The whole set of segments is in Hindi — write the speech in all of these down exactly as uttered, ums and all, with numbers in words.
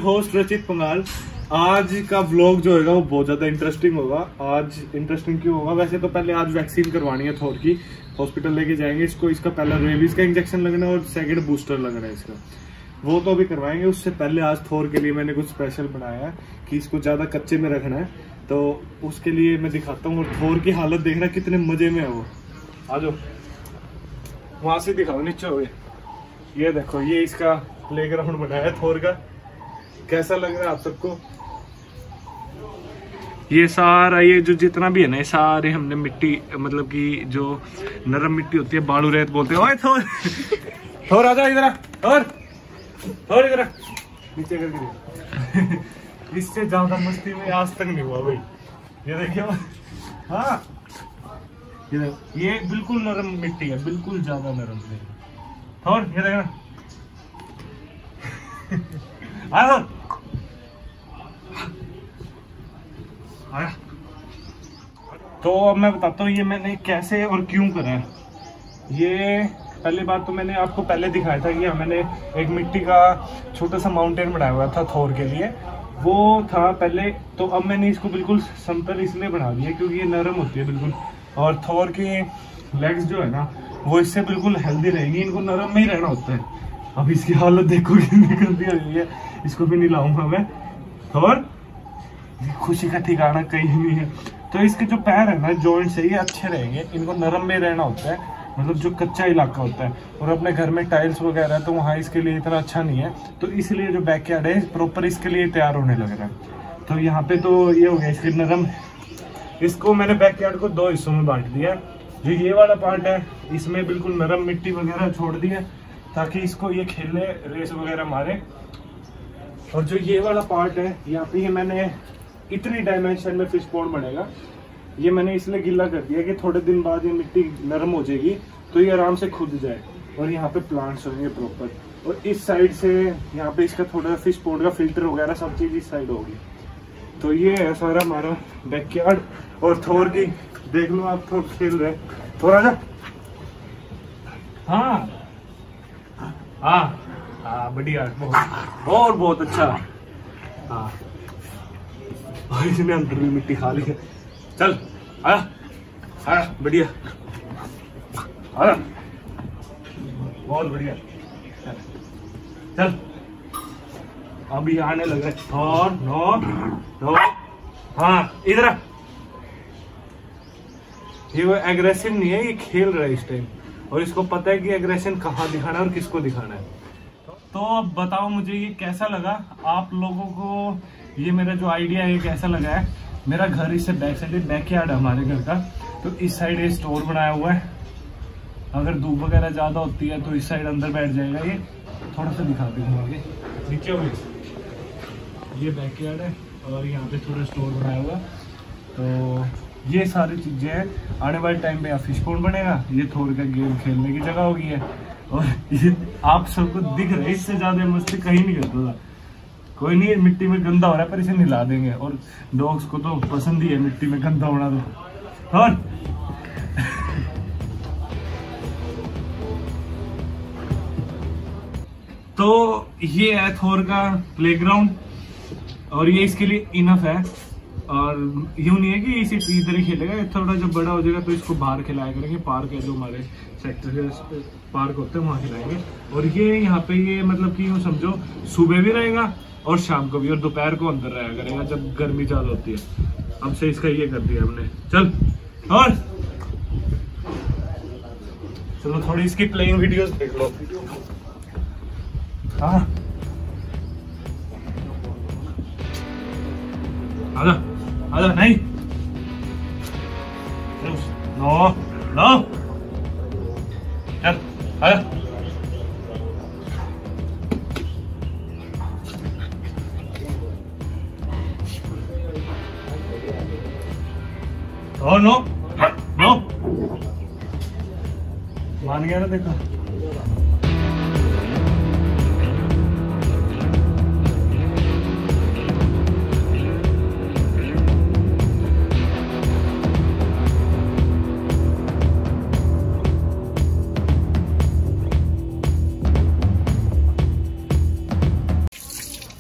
होस्ट रचित पंगाल। आज का व्लॉग जो होगा वो बहुत ज्यादा इंटरेस्टिंग होगा। आज इंटरेस्टिंग क्यों होगा, वैसे तो पहले आज वैक्सीन करवानी है थोर की, हॉस्पिटल लेके जाएंगे इसको। इसका पहला रेबीज का इंजेक्शन लगना है और सेकंड बूस्टर लगना है इसका, वो तो अभी करवाएंगे। उससे पहले आज थोर के लिए मैंने कुछ स्पेशल बनाया है कि इसको ज्यादा कच्चे में रखना है, तो उसके लिए मैं दिखाता हूँ। और थोर की हालत देखना कितने मजे में है वो। आ जाओ वहां से दिखाओ, नीचे हो गए। ये देखो, ये इसका प्लेग्राउंड बनाया है थोर का। कैसा लग रहा है आप सबको? ये सारा, ये जो जितना भी है ना, ये सारे हमने मिट्टी, मतलब कि जो नरम मिट्टी होती है, बालू रेत बोलते हैं। ओए थोर, थोर आजा इधर, थोर थोर इधर नीचे करके। इससे ज्यादा मस्ती में आज तक नहीं हुआ भाई। ये देखिए, हाँ ये देखो, ये बिल्कुल नरम मिट्टी है, बिल्कुल ज्यादा नरम। थोर ये देखना, आ आया। तो अब मैं बताता हूँ ये मैंने कैसे और क्यों करा है। ये पहली बात तो मैंने आपको पहले दिखाया था कि मैंने एक मिट्टी का छोटा सा माउंटेन बनाया हुआ था थोर के लिए, वो था पहले। तो अब मैंने इसको बिल्कुल समतल इसलिए बना दिया क्योंकि ये नरम होती है बिल्कुल, और थोर की लेग्स जो है ना वो इससे बिल्कुल हेल्दी रहेंगी। इनको नरम में ही रहना होता है। अब इसकी हालत देखो कितनी गंदी हो गई है, इसको भी नहीं लाऊंगा मैं। थोर खुशी का ठिकाना कहीं नहीं है। तो इसके जो पैर है ना, जॉइंट से ये अच्छे रहेंगे, इनको नरम में रहना होता है, मतलब जो कच्चा इलाका होता है। और अपने घर में टाइल्स वगैरह तो वहाँ इसके लिए इतना अच्छा नहीं है, तो इसलिए जो बैकयार्ड है प्रॉपर इसके लिए तैयार होने लग रहा है। तो यहाँ पे तो ये हो गया इसके नरम। इसको मैंने बैकयार्ड को दो हिस्सों में बांट दिया। जो ये वाला पार्ट है, इसमें बिल्कुल नरम मिट्टी वगैरह छोड़ दी है ताकि इसको ये खेले, रेस वगैरह मारे। और जो ये वाला पार्ट है, यहाँ पे ये मैंने इतनी डायमेंशन में फिश पॉन्ड बनेगा। ये मैंने इसलिए गीला कर दिया कि थोड़े दिन बाद ये मिट्टी नरम हो जाएगी तो ये आराम से खुद जाए, और यहाँ पे प्लांट्स होंगे प्रॉपर। और इस साइड से यहाँ पे इसका थोड़ा फिश पॉन्ड का फिल्टर वगैरह सब चीज इस साइड होगी। तो ये है सारा हमारा बैकयार्ड। और थोर की देख लो आप, थोर खेल रहे, थोड़ा जा। हाँ हाँ हाँ बढ़िया, बहुत और बहुत अच्छा। हाँ, और इसने अंदर भी मिट्टी खा ली है। चल आया आया, बढ़िया आया, बहुत बढ़िया। चल अभी आने लग रहा है। और नो नो, हाँ इधर। ये वो एग्रेसिव नहीं है, ये खेल रहा है इस टाइम, और इसको पता है कि एग्रेशन कहाँ दिखाना है और किसको दिखाना है। तो अब बताओ मुझे ये कैसा लगा आप लोगों को, ये मेरा जो आइडिया है कैसा लगा है। मेरा घर इससे बैक साइड, बैकयार्ड है हमारे घर का, तो इस साइड ये स्टोर बनाया हुआ है। अगर धूप वगैरह ज्यादा होती है तो इस साइड अंदर बैठ जाएगा। ये थोड़ा सा दिखाते हैं आगे, नीचे हो गए। ये बैकयार्ड है और यहाँ पे थोड़ा स्टोर बनाया हुआ। तो ये सारी चीजें हैं। आने वाले टाइम में फिश पॉन्ड बनेगा, ये थोर का गेम खेलने की जगह होगी है। और ये आप सबको दिख रहा है, इससे ज्यादा मस्ती कहीं नहीं करता था। कोई नहीं, मिट्टी में गंदा हो रहा है पर इसे मिला देंगे, और डॉग्स को तो पसंद ही है मिट्टी में गंदा होना। तो और तो ये है थोर का प्लेग्राउंड, और ये इसके लिए इनफ है। और यूं नहीं है कि इसे इधर ही खेलेगा, थोड़ा जब बड़ा हो जाएगा तो इसको बाहर खिलाया करेंगे। पार्क है जो हमारे सेक्टर के पार्क होते हैं, वहाँ खिलाएंगे। और ये यहाँ पे ये मतलब कि यूँ समझो सुबह भी रहेगा और शाम को भी, और दोपहर को अंदर रहा करेगा जब गर्मी ज्यादा होती है। अब से इसका ये कर दिया हमने। चल और चलो थोड़ी इसकी प्लेइंग वीडियोस देख लो। हाँ आजा आजा, नहीं नो नो, चल आजा। और नो नो, मान गया ना, देखो।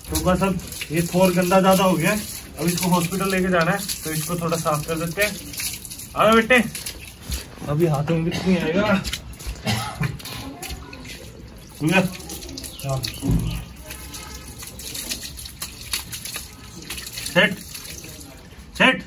तो बस अब ये थोर गंदा ज्यादा हो गया, अब इसको हॉस्पिटल लेके जाना है, तो इसको थोड़ा साफ कर देते हैं। आ बेटे, अभी हाथों में कुछ नहीं आएगा। सेट सेट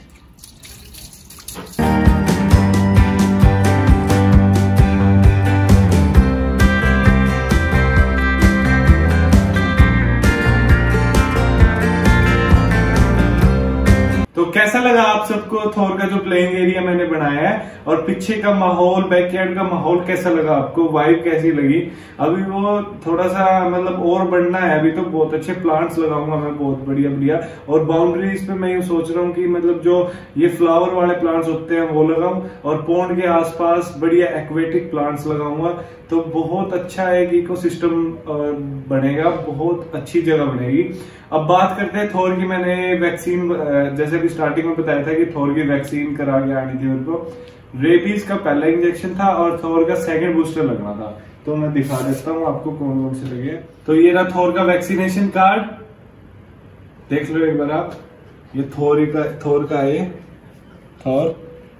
तो कैसा लगा आप सबको थोर का जो प्लेइंग एरिया मैंने बनाया है, और पीछे का माहौल, बैकयार्ड का माहौल कैसा लगा आपको, वाइब कैसी लगी? अभी वो थोड़ा सा मतलब और बढ़ना है, अभी तो बहुत अच्छे प्लांट्स लगाऊंगा मैं, बहुत बढ़िया बढ़िया। और बाउंड्रीज पे मैं ये सोच रहा हूँ कि मतलब जो ये फ्लावर वाले प्लांट्स होते हैं वो लगाऊं, और पॉन्ड के आसपास बढ़िया एक्वेटिक प्लांट्स लगाऊंगा, तो बहुत अच्छा एक इकोसिस्टम बनेगा, बहुत अच्छी जगह बनेगी। अब बात करते हैं थोर की। मैंने वैक्सीन, जैसे भी स्टार्टिंग में बताया था कि थोर की वैक्सीन करा के आनी थी उनको। रेबीज का पहला इंजेक्शन था और थोर का सेकंड बूस्टर लगना था, तो मैं दिखा देता हूँ आपको कौन कौन से लगे। तो ये रहा थोर का वैक्सीनेशन कार्ड, देख लो एक बार आप, ये थोर का थोर का है, थोर।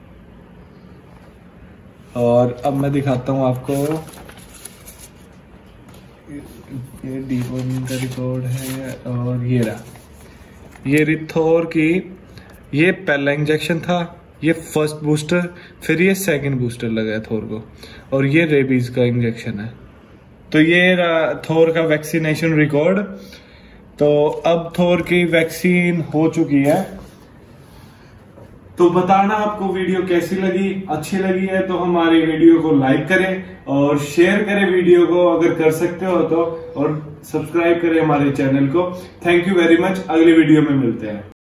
और अब मैं दिखाता हूँ आपको, ये डीवर्मिंग का रिकॉर्ड है, और ये रहा, ये रिथोर की, ये पहला इंजेक्शन था, ये फर्स्ट बूस्टर, फिर ये सेकंड बूस्टर लगा है थोर को, और ये रेबीज का इंजेक्शन है। तो ये रहा थोर का वैक्सीनेशन रिकॉर्ड। तो अब थोर की वैक्सीन हो चुकी है। तो बताना आपको वीडियो कैसी लगी, अच्छी लगी है तो हमारी वीडियो को लाइक करें और शेयर करें वीडियो को अगर कर सकते हो तो, और सब्सक्राइब करें हमारे चैनल को। थैंक यू वेरी मच, अगली वीडियो में मिलते हैं।